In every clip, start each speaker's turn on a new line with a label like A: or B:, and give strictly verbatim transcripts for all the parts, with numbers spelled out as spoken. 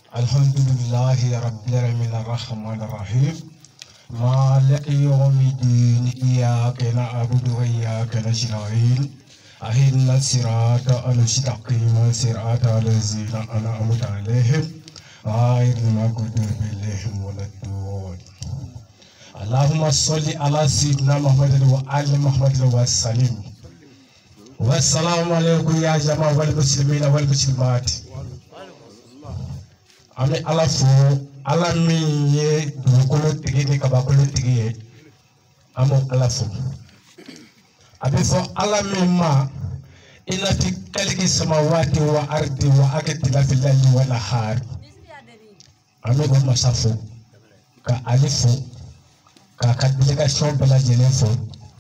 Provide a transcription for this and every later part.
A: Alhamdulillahi rabbil alamin arrahmanir rahim. مالك يوم الدين إياك نعبد وإياك نستعين أهدنا الصراط المستقيم صراط الذين أنعمت عليهم غير المغضوب عليهم ولا الضالين. اللهم صل على سيدنا محمد وآل محمد وسلم. والسلام عليكم يا جماعة والمسلمين والمسلمات. أمي على فوق ala min ye dugukolo tigi ni kabakolo tigi ye an b'o ala fo a bɛ fɔ ala min ma ina fi kaliki samawati wa ardi wa aktilafi layli wa nahari an bɛ o masa fo ka ale fo k'a ka délégation bɛɛ lajɛlen fo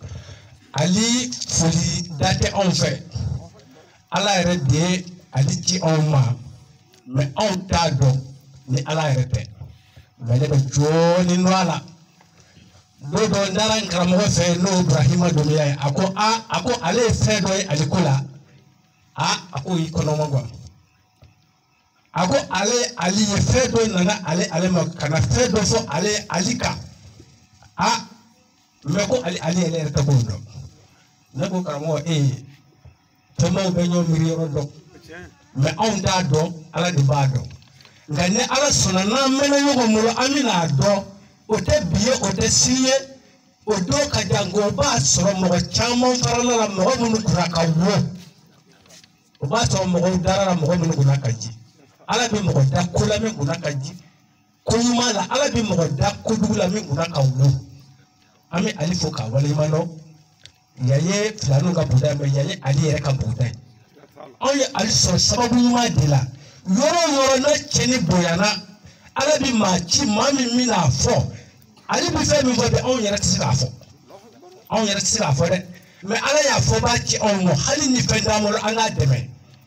A: ali foli da tɛ anw fɛ ala yɛrɛ de ye ali ci anw ma mais anw t'a dɔn ni ala yɛrɛ tɛ mais ne bɛ jɔɔni nɔ a la don dɔ n taara n karamɔgɔ fɛ n'o Ibrahima Dunbiya ye a ko a a ko ale ye fɛn dɔ ye ale ko la a a ko y'i kɔnɔma quoi a ko ale ali ye fɛn dɔ nana ale ale ma ka na fɛn dɔ fɔ ale ali kan a mais ko ale ale yɛrɛ tɛ k'o dɔn ne ko karamɔgɔ ee fɛnbaw bɛ ɲɔgɔn miiri yɔrɔ dɔn mais anw t'a dɔn ala de b'a dɔn. Nka ni ala sɔnna n'an mɛnna ɲɔgɔn bolo an bɛna a dɔn o tɛ bi ye o tɛ sini ye o don ka jan nka o b'a sɔrɔ mɔgɔ caman farala la mɔgɔ minnu kunna ka wo o b'a sɔrɔ mɔgɔw dara la mɔgɔ minnu kunna ka ji ala bɛ mɔgɔ da ko la min kunna ka ji ko ɲuman la ala bɛ mɔgɔ da kojugu la min kunna ka wo an bɛ ale fo k'a waleɲuman dɔn yan ye filaninw ka buguda ye mais yan ye ale yɛrɛ ka buguda ye anw ye ale sɔrɔ sababu ɲuman de la. Yɔrɔ yɔrɔ na cɛ ni bonyana ala bɛ maa ci maa min bɛna fɔ ale bɛ fɛn min fɔ bɛ anw yɛrɛ tɛ se k'a fɔ anw yɛrɛ tɛ se k'a fɔ dɛ mais ala y'a fɔ b'a ci anw ma hali ni fɛn t'an bolo an k'a dɛmɛ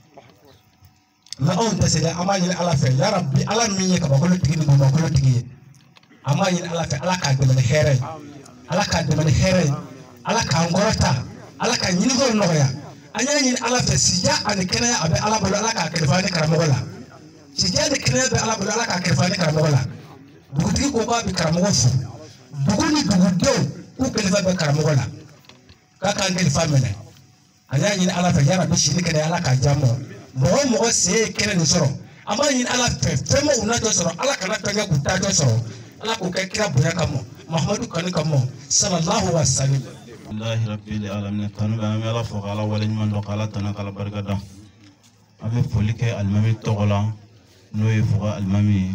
A: mais anw tɛ se dɛ an b'a ɲini ala fɛ yarabi ala min ye kabakolo tigi ni bomakolo tigi ye an b'a ɲini ala fɛ ala k'a dɛmɛ ni hɛrɛ ye ala k'a dɛmɛ ni hɛrɛ ye ala k'an kɔrɔta ala ka ɲiniko nɔgɔya an y'a ɲini ala fɛ sija ani kɛnɛya a bɛ ala bolo ala k'a kalifa ni karamɔgɔ la. Sija ni kɛnɛya bɛ ala bolo ala k'a kalifa ni karamɔgɔ la dugutigi ko k'a bɛ karamɔgɔ fo dugu ni dugudenw k'u kalifa bɛ karamɔgɔ la k'a k'an kalifa minɛ an y'a ɲini ala fɛ yarabi sini kɛnɛya ala k'a diya mɔ mɔgɔ o mɔgɔ se ye kɛnɛ nin sɔrɔ an b'a ɲini ala fɛ fɛn ma u na dɔ sɔrɔ ala kana fɛn kɛ k'u ta dɔ sɔrɔ ala k'u kɛ kira bonya kama Muhamadu kanu kama sallallahu alaihi wa sallam.
B: Alhamdulillahi rabbil alamin kanu bɛ an bɛ ala fo k'ala waleɲuman dɔn k'ala tana k'ala barika da an bɛ foli kɛ alimami tɔgɔ la n'o ye fuga alimami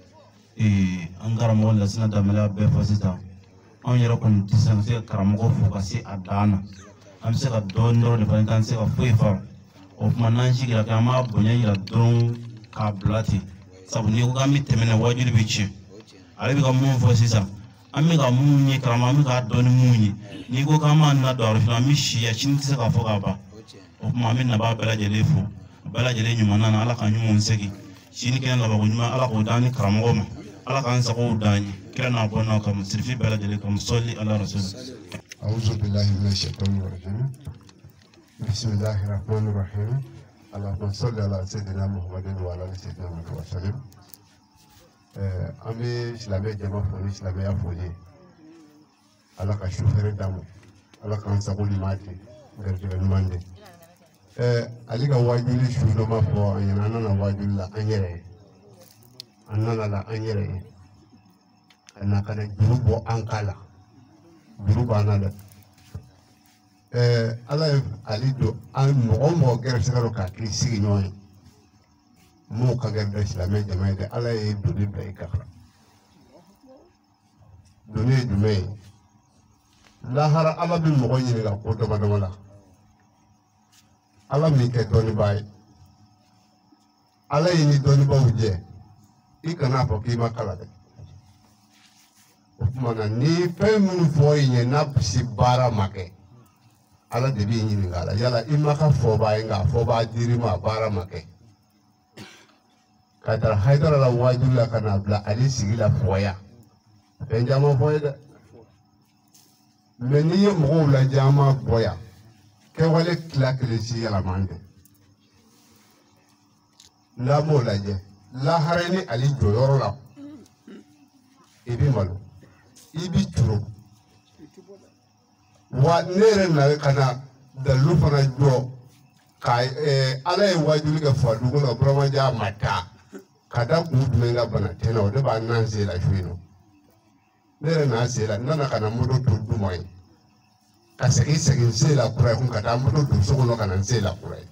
B: ye an karamɔgɔ Lasina Danbɛlɛ bɛɛ fɔ sisan anw yɛrɛ kɔni tɛ se ka se ka karamɔgɔ fo ka se a dan na an bɛ se ka dɔɔni dɔrɔn de fɔ an t'an se ka foyi fɔ o tuma n'an sigira kɛ an b'a bonya yira dɔrɔn k'a bila ten sabu n'i ko k'an bɛ tɛmɛ na wajibi bɛ tiɲɛ ale bɛ ka mun fɔ sisan an bɛ ka mun ye karamɔgɔ an bɛ k'a dɔn ni mun ye n'i ko k'an b'a na don a yɔrɔ an bɛ si yan sini tɛ se k'a fɔ k'a ban o tuma an bɛ naba bɛɛ lajɛlen fo bɛɛ lajɛlen ɲuman na ala ka ɲumanw segin sini kɛnɛ laban ko ɲuman ala k'o d'an ni karamɔgɔ ma ala k'an sagow d'an ye kira n'a bɔ n'aw kama sirifi bɛɛ lajɛlen kama sɔli ala rasul.
C: A'udhu billahi minash shaitanir rajim. Bismillahir rahmanir rahim. Allahumma salli ala sayyidina Muhammadin wa ala ali sayyidina Muhammad wa sallim. Eh an bɛ silamɛ jama fo ni silamɛya foli ala ka su hɛrɛ d'an ma ala k'an sago ɲuman di garijɛgɛ ɲuman di. Eh, ali ka wajuli su dɔ ma fɔ an ɲɛna an nana wajuli la an yɛrɛ ye an nana la an yɛrɛ ye ka na ka na juru bɔ an ka la juru b'an na dɛ eh, ala ye ali don an mɔgɔ o mɔgɔ gɛrɛsɛgɛ dɔ k'a k'i sigi ɲɔgɔn ye m'o ka gɛrɛ dɛ silamɛ jama ye dɛ ala ye doni bila i kan doni ye jumɛn ye lahara ala bɛ mɔgɔ ɲininka ko dama dama la ala min kɛ dɔnnibaa ye ala ye ni dɔnnibaaw jɛ i kana fɔ k'i ma kalan dɛ o tuma na ni fɛn minnu fɔ i ɲɛ n'a si baara ma kɛ ala de b'i ɲininka a la yala i ma ka fɔbaa ye nka a fɔbaa dir'i ma a baara ma kɛ ka taa Hayidara la wajibi la ka n'a bila ale sigi la fɔya fɛn caman fɔ ye dɛ mɛ n'i ye mɔgɔw lajɛ an ma bɔ yan kɛwale tila kelen si yɛlɛma tɛ n'a m'o lajɛ lahara ni ali jɔyɔrɔ la i bɛ malo i bɛ turu wa ne yɛrɛ nana ka na dalilu fana jɔ ka ala ye wajuli kɛ fadugu la buramaja ma taa ka da kun jumɛn ka bana tɛ na o de b'a nan se la su in nɔ ne yɛrɛ n'a se la n nana ka na moto to duma ye ka segin segin n se la kura ye kun ka taa moto don so kɔnɔ ka na n se la kura ye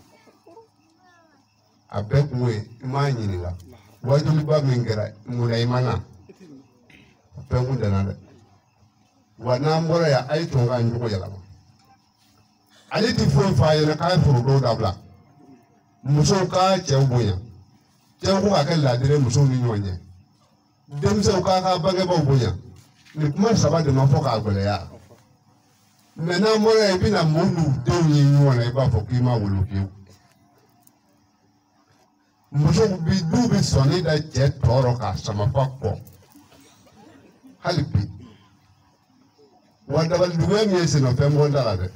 C: a bɛɛ kun ye i m'a ɲininka wajuliba min kɛra munna i ma na bɛɛ kun danna dɛ wa n'an bɔra yan a ye tɔn k'an jogo yɛlɛma ale ti foyi f'a ɲɛna k'a ye foro dɔw dabila musow k'a cɛw bonya cɛw ko ka kɛ laadire musow ni ɲɔgɔn cɛ denmisɛnw k'a ka bangebaaw bonya nin kuma saba de ma fɔ k'a gɛlɛya mɛ n'an bɔra yan i bɛna mun n'u denw ye ɲɔgɔn na i b'a fɔ k'i ma wolo fiyewu musow bi du bɛ sɔnni da cɛ tɔɔrɔ k'a sama fa kɔ hali bi wa dabalijuguya min ye senɔfɛn bɔ da la dɛ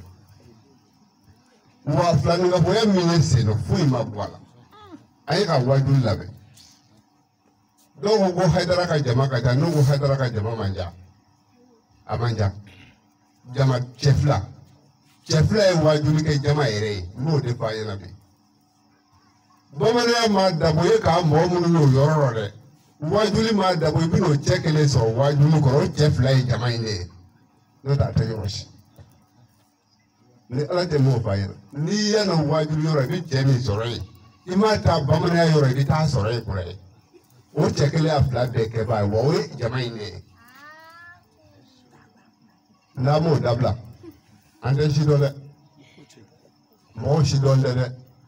C: wa filaninkafoya min ye senɔ foyi ma bɔ a la a ye ka wajuli labɛn dɔw ko ko hayidara ka jama ka ca n'u ko hayidara ka jama man ca a man ca jama cɛ fila cɛ fila ye wajuli kɛ jama yɛrɛ ye n'o de fɔ a ɲɛna bi bamananya ma dabo ye k'a mɔgɔ minnu y'o yɔrɔ la dɛ wajuli ma dabo i bɛn'o cɛ kelen sɔrɔ wajuli kɔrɔ o cɛ fila ye jama in de ye n'o tɛ a tɛ yɔrɔ si ni ala tɛ m'o fɔ a ɲɛna n'i yanna wajuli yɔrɔ i bɛ cɛ min sɔrɔ yen i m'a taa bamananya yɔrɔ i bɛ taa sɔrɔ yen kɔrɔ ye o cɛ kelen y'a fila bɛɛ kɛ baa ye wa o ye jama in de ye n'a m'o dabila an tɛ si dɔn dɛ mɔgɔw si dɔn tɛ dɛ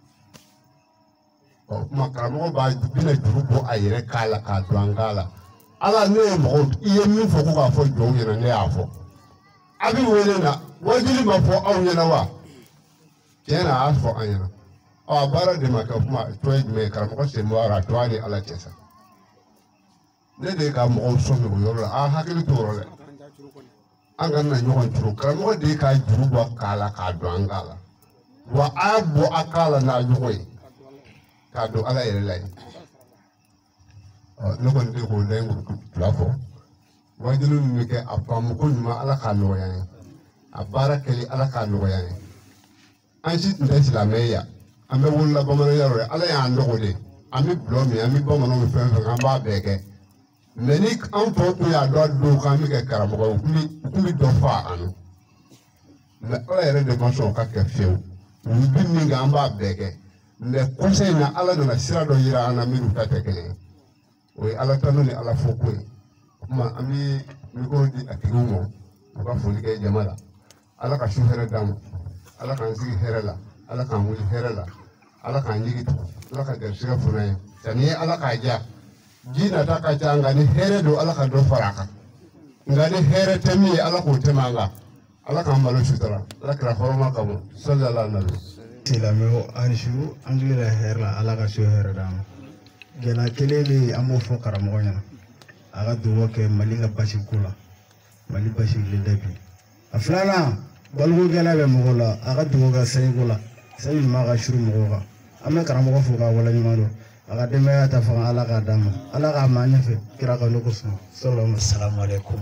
C: ɔ kuma karamɔgɔ b'a bɛna juru bɔ a yɛrɛ k'a la k'a don an k'a la ala ne ye mɔgɔw i ye min fɔ ko k'a fɔ jɔnw ɲɛna ne y'a fɔ a bɛ wele na wajuli ma fɔ aw ɲɛna wa tiɲɛ na a y'a fɔ an ɲɛna ɔ a baara de ma kɛ kuma tɔ ye jumɛn ye karamɔgɔ sen bɔ a tɔ a ni ala cɛ sa ne de ye ka mɔgɔw sɔmi o yɔrɔ la a hakili t'o yɔrɔ dɛ an ka na ɲɔgɔn turu karamɔgɔ de ye ka juru bɔ k'a la k'a don an k'a la wa a y'a bɔ a k'a la n'a ɲɔgɔn ye k'a don ala yɛrɛ la ye ɔ ne kɔni tɛ k'o da in fila fɔ wajuli min bɛ kɛ a faamu ko ɲuman ala k'a nɔgɔya ye a baara kɛli ala k'a nɔgɔya ye an si tun tɛ silamɛ ye yan an bɛ wolola bamananya yɔrɔ ye ala y'an nɔgɔ de an bɛ bulɔ min an bɛ bamananw bɛ fɛn fɛn an b'a bɛɛ kɛ mɛ ni an tɔw tun y'a dɔn don k'an bɛ kɛ karamɔgɔ ye u tun bɛ dɔ fa an na mɛ ala yɛrɛ de ma sɔn ka kɛ fiyewu u bi min kɛ an b'a bɛɛ kɛ mɛ kɔsa in na ala nana sira dɔ yira an na minnu ta tɛ kelen ye o ye ala tanu ni ala fɔ ko ye o tuma an bɛ mikoro di a tigiw ma u ka foli kɛ jama la ala ka su hɛrɛ d'an ma ala k'an sigi hɛrɛ la ala k'an wuli hɛrɛ la ala k'an jigi tugu ala ka garisigɛ fana ye sanni ye ala k'a diya ji nata ka ca nka ni hɛrɛ don ala ka dɔ fara a kan nka ni hɛrɛ tɛ min ye ala k'o tɛmɛ an kan ala k'an malo sutura ala kɛra hɔrɔma ka bɔ sallallahu alaihi wa sallam
D: silamɛw ani su an tigi la hɛrɛ la ala ka su hɛrɛ d'an ma gɛlɛya kelen bɛ yen an b'o fɔ karamɔgɔ ɲɛna a ka dugawu kɛ mali ka basi ko la mali basigilen tɛ bi a filanan baloko gɛlɛya bɛ mɔgɔw la a ka dugawu kɛ sɛnɛko la sɛnɛ ɲuman ka suru mɔgɔw kan an bɛ karamɔgɔ fo k'a waleɲuman dɔn a ka denbaya ta fanga ala k'a d'a ma ala k'a ma ɲɛfɛ kira ka ne ko sɔn salamu alaikum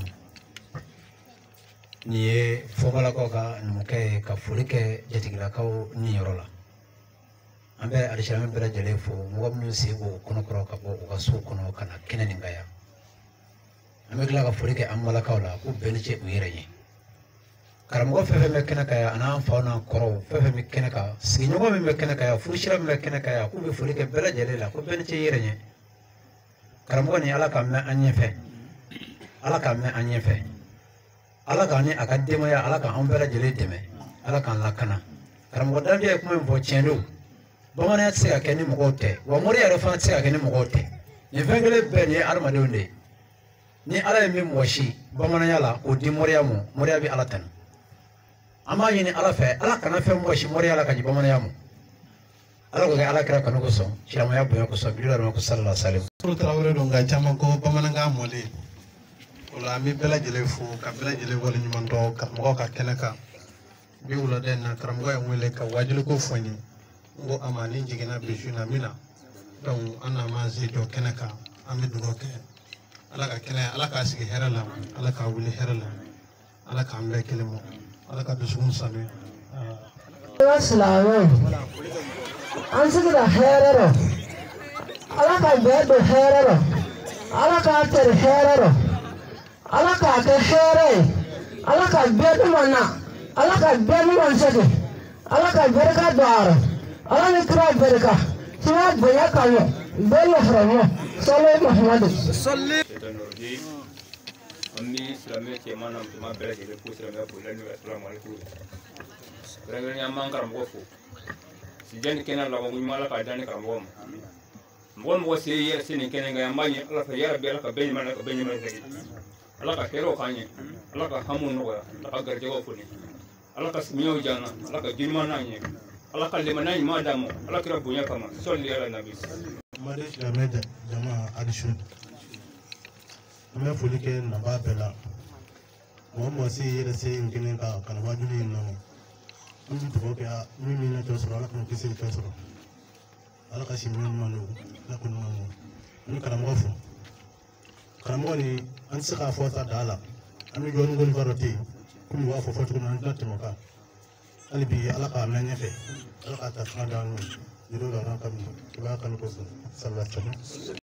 D: nin ye fɔbalakaw ka numukɛ ye ka foli kɛ jatigilakaw ni yɔrɔ la an bɛ alisilamɛ bɛɛ lajɛlen fo mɔgɔ minnu sen b'o kɔnɔkɔrɔ ka bɔ u ka sow kɔnɔ ka na kɛnɛ nin kan yan an bɛ tila ka foli kɛ an balakaw la k'u bɛɛ ni ce u yɛrɛ ye karamɔgɔ fɛn fɛn bɛ kɛnɛ kan yan a n'an faw n'an kɔrɔw fɛn fɛn bɛ kɛnɛ kan sigiɲɔgɔn min bɛ kɛnɛ kan yan furusira min bɛ kɛnɛ kan yan k'u bɛ foli kɛ bɛɛ lajɛlen la ko bɛɛ ni ce i yɛrɛ ɲɛ karamɔgɔ nin ala k'a mɛn an ɲɛfɛ ala k'a mɛn an ɲɛfɛ ala k'an ni a ka denbaya ala k'an bɛɛ lajɛlen dɛmɛ ala k'an lakana karamɔgɔ danbiya ye kuma min fɔ tiɲɛ don bamananya tɛ se ka kɛ ni mɔgɔw tɛ wa mori yɛrɛ fana tɛ se ka kɛ ni mɔgɔw tɛ nin fɛn kelen bɛɛ nin ye adamadenw de ye ni ala ye min mɔgɔ si bamananya la k'o di moriya mɔ moriya bɛ ala tanu an b'a ɲini ala fɛ ala kana fɛn mɔgɔ si moriya la ka di bamananya mɔ ala ko kɛ ala kɛra kanu kosɔn silamɛya bonya kosɔn bi ladama ko sallallahu alaihi wasallam
E: pro tarawele don nka caman ko bamanankan mɔlen o la an bɛ bɛɛ lajɛlen fo ka bɛɛ lajɛlen waleɲuman dɔn karamɔgɔ ka kɛnɛ kan bi wulada in na karamɔgɔ ye n wele ka wajuli ko fɔ n ye n ko a ma ni jiginna bi su in na min na donc an n'an se jɔ kɛnɛ kan an bɛ dugawu kɛ ala ka kɛnɛ ala k'a sigi hɛrɛ la ala k'a wuli hɛrɛ la ala k'an bɛɛ kelen mɔ ala ka dusukun sanuya.
F: Silamɛ an sigira hɛrɛ rɔ ala ka bɛɛ don hɛrɛ rɔ ala k'a tɛri hɛrɛ rɔ ala k'a kɛ hɛrɛ ye ala ka bɛɛ ɲuman na ala ka bɛɛ ɲuman segin ala ka barika don a rɔ ala ni kira barika tiɲɛ bonya ka ɲɛ bɛɛ lafirama sɔlɔ muhamadu.
G: an bɛ silamɛ cɛman na musoman bɛɛ lajɛlen fo silamɛ fo la n'o ye asalamualekum kɛrɛnkɛrɛnnenya an b'an karamɔgɔ fo sijɛ ni kɛnɛ laban ko ɲuman ala k'a da ni karamɔgɔ ma mɔgɔ mɔgɔ se yɛrɛ se nin kɛnɛ kan an b'a ɲɛ ala fɛ yɛrɛ bɛ ala ka bɛɛ ɲuman ala ka bɛɛ ɲuman segin ala ka hɛrɛw k'an ɲɛ ala ka hamu nɔgɔya ala ka garijɛgɛw foni ala ka simiyaw diya an na ala ka jiriman n'an ɲɛ ala ka lemana ɲuman d'an ma ala kira bonya kama sɔli ala nabi.
E: mari silamɛ jama adisu an bɛ foli kɛ naba bɛɛ la mɔgɔ mɔgɔ se yɛrɛ se nin kɛnɛ kan ka na wajuli in nɔnɔ an bɛ dugawu kɛ min min na jɔ sɔrɔ ala k'o kisi fɛn sɔrɔ ala ka si min ɲuman don ala k'o ɲuman don an bɛ karamɔgɔ fo karamɔgɔ ni an tɛ se k'a fɔ ta da la an bɛ jɔ ni gɔliba dɔ tɛ yen komi u b'a fɔ fɔ cogo min na an tɛna tɛmɛ o kan hali bi ala k'a mɛn ɲɛfɛ ala k'a ta fanga d'an ma juru la an ka i b'a kanu kosɔn sallallahu alaihi wa sallam.